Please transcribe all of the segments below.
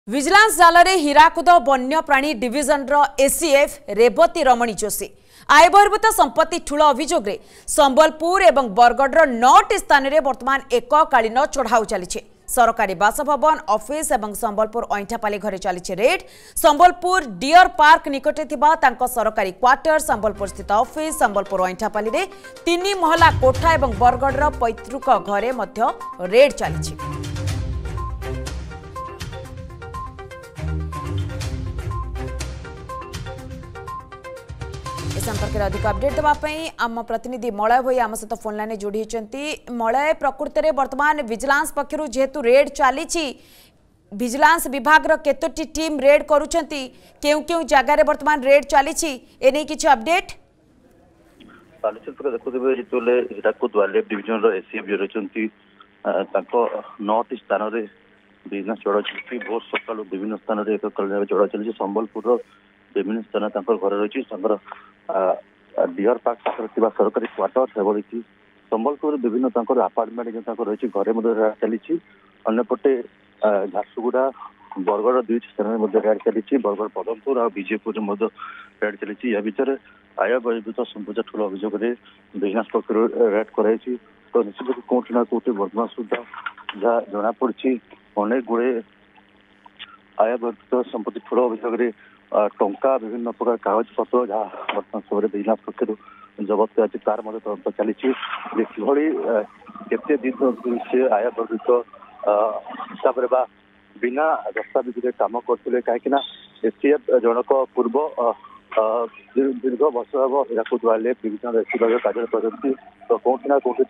Vigilance जाल में हीराकुद वन्यप्राणी डिविजन एसीएफ रेवती रमणी जोशी आय बहिर्भूत संपत्ति ठूल अभियोग संबलपुर और बरगढ़ 9टी स्थान में वर्तमान एककालीन चढ़ाऊ चली सरकारी बासभवन ऑफिस और संबलपुर अईठापाली घरे चली रेड। संबलपुर डियर पार्क निकटे सरकारी क्वार्टर संबलपुर स्थित ऑफिस संबलपुर अईठापाली में 3 महला कोठा और बरगढ़ पैतृक घरे रेड चली। संपर्क में अधिक अपडेट देवाई आम प्रतिनिधि मलय भाई आम सहित फोन लाइन जोड़ी मलय प्रकृत में वर्तमान विजिलेंस पक्षर जेहेतु रेड चली विजिलेंस विभाग केतोटी टीम रेड करुछंती केउ केउ जगार वर्तमान रेड चली एने किछि अपडेट देखुवे जितने हीराकुद वाइल्ड डिविजन एसीएफ जो रही 9टी स्थान में बिजनेस चढ़ा चलती बहुत सका विभिन्न स्थान में एक चढ़ा चलती संबलपुर विभिन्न स्थान घर रही डियर पार्क पाखे सरकारी क्वार्टर एवं संबलपुर विभिन्न आपार्टमेंट जो रही घरे चली अंपटे झारसुगुड़ा बरगढ़ 2 स्थान में रेड चली बरगढ़ पदमपुर और विजयपुर रेड चली या भितर आय बहिर्भूत संपत्ति ठूल अभियोग बिजनेस पक्ष रेड कराई तो निश्चित कौटी ना कौटी वर्तमान सुधा जहाँ जना पड़ी अनेक गुड़े आय बहिर्भूत संपत्ति ठूल अभियोग टंका विभिन्न प्रकार कागज पत्र जहाँ वर्तमान समय बिजनेस पक्ष जबत कर तार तदंत चली केते दिन से आय बहिर्भूत हिसाब से बिना दस्तावेज काम करते कहीं एसीएफ जनक पूर्व दीर्घ वर्ष हम हीराकुद वाइल्ड डिविजन एसीएफ कार्य करती तो कौटी ना कौटी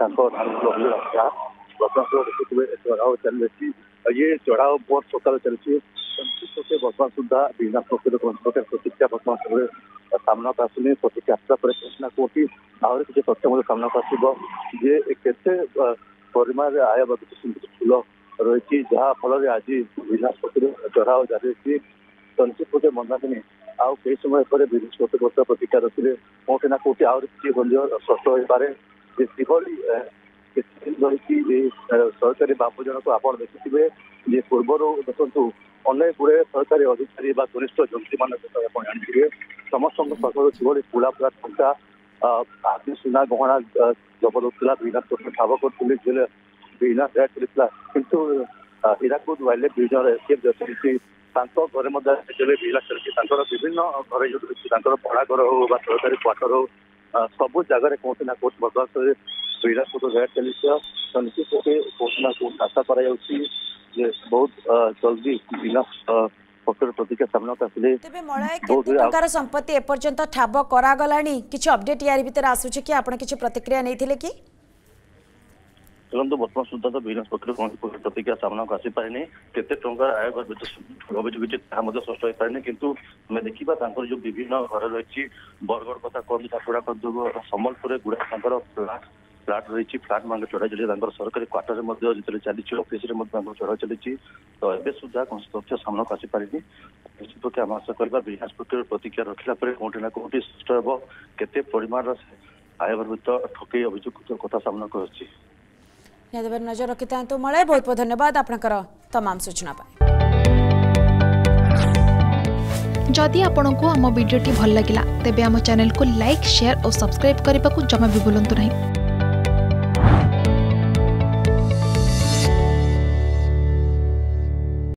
चढ़ाव चली ये चढ़ाव बहुत सकाल चलती वर्तमान सुधा बिजनेस पक्ष प्रतिक्रिया वर्तमान समय सामना आसुनी प्रतिक्रिया आसला कौटी ना कौटी आहरी किसी तथ्य सामना आसो जे केते परिमाण आय फूल रही जहाँ फल आज बिजनेस पक्ष चढ़ाव जारी रही तो निश्चित मंदानी आउ कई समय पर बिजनेस पक्ष प्रतिक्रिया रखिले कौटी ना कौटी आहरी किसी स्पष्ट हो पारे रही सरकारी बाबू जनक आप देखिए जे पूर्वर देखु अनेक गुड़े सरकारी अधिकारी वरिष्ठ जंत्री मान जानते समस्त पाखर पुला पुरा टंका आदि सुना गहना जबत होता बिजनेस पक्ष ठाब कर बिजनेस रेड चलता किंतु हीराकुद वाइल्ड डिविजन एसीएफ जो चलती घर बिजनेस चलती विभिन्न घर जो भड़ा घर हो सरकारी क्वार्टर हो सब जगह कौटी ना कौटी वर्तमान बिजनेस पक्ष रेड चली तो निश्चित कौटी ना कौटी आशा कर बहुत जल्दी बिजनेस पक्ष प्रतिक्रिया सामना आसिले संपत्ति एपर्यंत ठाब करागलानी किछि अपडेट यार भीतर आसुछि कि आपण किछि प्रतिक्रिया नैथिले कि देखो बर्तमान सुधा तो बिजनेस पक्ष कौन प्रतिक्रिया सामना को आसीपारे केते टंका आय अभियोग स्पष्ट हो पारे किंतु मैं देखा जो विभिन्न घर रही बरगढ़ कथा कहूँ झारसुगुड़ा कहूँ संबलपुर गुड़ा फ्लाट रही फ्लाट मान चढ़ा चली सरकारी क्वार्टर जो चली ऑफिस चढ़ा चली तो ए सुधा कौन तथ्य सामना को आसीपारे निश्चित पक्ष आम आशा करवा बिजनेस पक्ष प्रतिक्रिया रखला कौटी ना कौटी स्पष्ट हे केते परिमाण आय बहिर्भूत ठकई अभियोग कथा सामना कर नजर रखी था मलय बहुत बहुत धन्यवाद आपनकर तमाम सूचना जदि आपंक आम भिडी भल लगा तेब आम चैनल को लाइक शेयर और सब्सक्राइब करने को जमा भी भूलु नहीं।